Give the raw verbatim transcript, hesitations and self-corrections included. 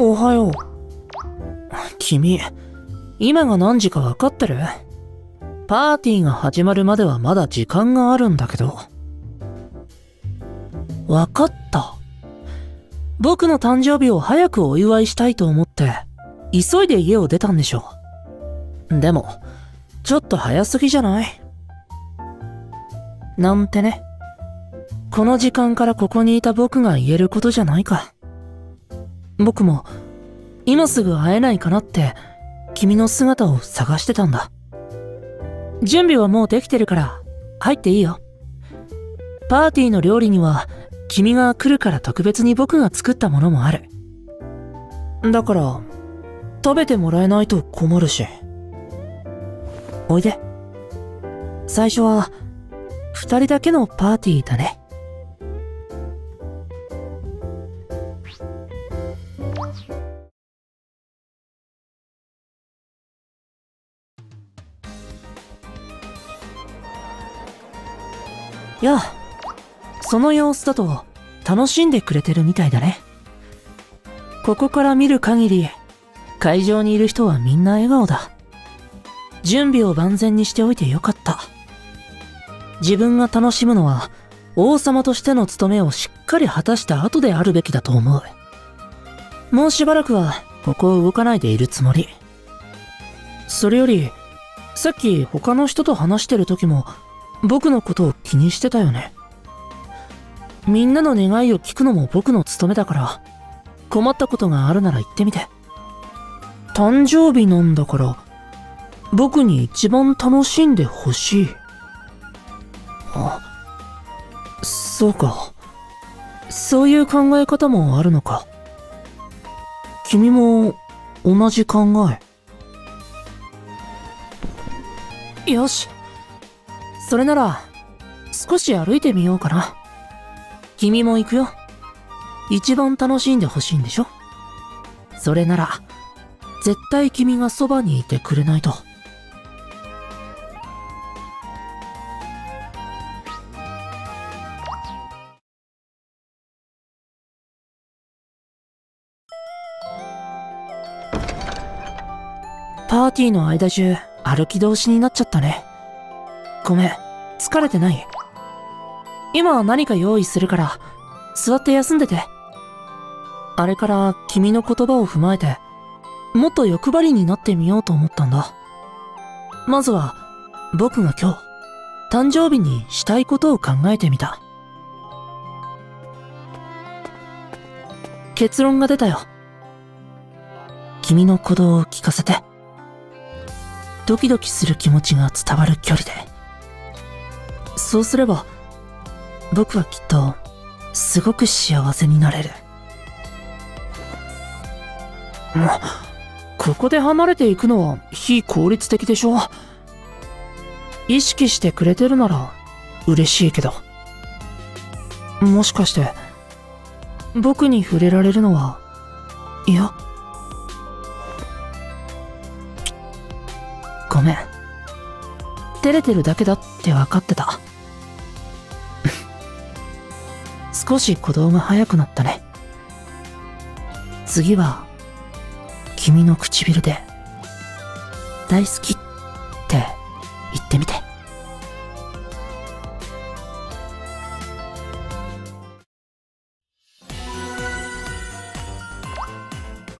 おはよう。君、今が何時か分かってる？パーティーが始まるまではまだ時間があるんだけど。分かった。僕の誕生日を早くお祝いしたいと思って、急いで家を出たんでしょう。でも、ちょっと早すぎじゃない？なんてね。この時間からここにいた僕が言えることじゃないか。僕も、今すぐ会えないかなって、君の姿を探してたんだ。準備はもうできてるから、入っていいよ。パーティーの料理には、君が来るから特別に僕が作ったものもある。だから、食べてもらえないと困るし。おいで。最初は、二人だけのパーティーだね。やあ、その様子だと楽しんでくれてるみたいだね。ここから見る限り、会場にいる人はみんな笑顔だ。準備を万全にしておいてよかった。自分が楽しむのは、王様としての務めをしっかり果たした後であるべきだと思う。もうしばらくは、ここを動かないでいるつもり。それより、さっき他の人と話してる時も、僕のことを気にしてたよね。みんなの願いを聞くのも僕の務めだから、困ったことがあるなら言ってみて。誕生日なんだから、僕に一番楽しんでほしい。あ、そうか。そういう考え方もあるのか。君も同じ考え。よし。それなら、少し歩いてみようかな。君も行くよ。一番楽しんでほしいんでしょ？それなら、絶対君がそばにいてくれないと。パーティーの間中、歩き通しになっちゃったね。ごめん、疲れてない？今は何か用意するから、座って休んでて。あれから君の言葉を踏まえて、もっと欲張りになってみようと思ったんだ。まずは、僕が今日、誕生日にしたいことを考えてみた。結論が出たよ。君の鼓動を聞かせて。ドキドキする気持ちが伝わる距離で。そうすれば、僕はきっと、すごく幸せになれる。もう、ここで離れていくのは非効率的でしょ。意識してくれてるなら、嬉しいけど。もしかして、僕に触れられるのは、いや、ごめん。照れてるだけだって分かってた。少し鼓動が速くなったね。次は、君の唇で、大好きって